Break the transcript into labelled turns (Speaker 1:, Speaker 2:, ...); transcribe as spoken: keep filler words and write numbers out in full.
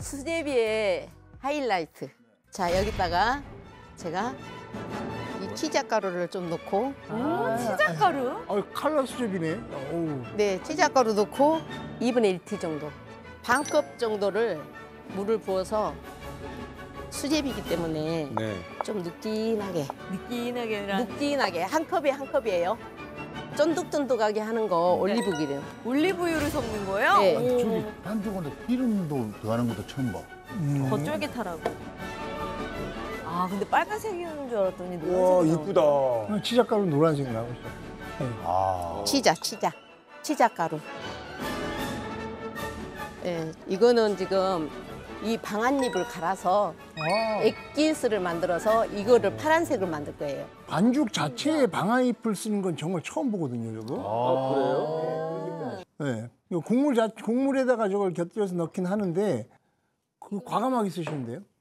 Speaker 1: 수제비의 하이라이트. 자, 여기다가 제가 이 치즈가루를 좀 넣고.
Speaker 2: 오, 치즈가루?
Speaker 3: 아, 칼라 수제비네. 어우.
Speaker 1: 네, 치즈가루 넣고 이분의 일 티 정도. 반컵 정도를 물을 부어서 수제비이기 때문에
Speaker 4: 네.
Speaker 1: 좀 느끼하게.
Speaker 2: 느끼하게랑
Speaker 1: 느끼하게. 한 컵에 한 컵이에요. 쫀득쫀득하게 하는 거 올리브기름.
Speaker 2: 올리브유를 섞는 거예요?
Speaker 1: 네.
Speaker 2: 오,
Speaker 5: 저기 반죽원에 기름도 더하는 것도 처음 봐.
Speaker 3: 음.
Speaker 2: 더 쫄깃하라고. 아, 근데 빨간색이었는 줄 알았더니
Speaker 4: 와,
Speaker 2: 노란색이
Speaker 4: 이쁘다.
Speaker 3: 어, 치즈가루 노란색 나오고 있어.
Speaker 5: 아.
Speaker 1: 치자, 치자. 치자가루. 예, 이거는 지금 이 방아잎을 갈아서
Speaker 3: 아,
Speaker 1: 액기스를 만들어서 이거를 파란색으로 만들 거예요.
Speaker 3: 반죽 자체에 방아잎을 쓰는 건 정말 처음 보거든요, 저거.
Speaker 4: 아, 그래요?
Speaker 3: 네. 이거 국물 자 국물에다가 저걸 곁들여서 넣긴 하는데 그 과감하게 쓰시는데요.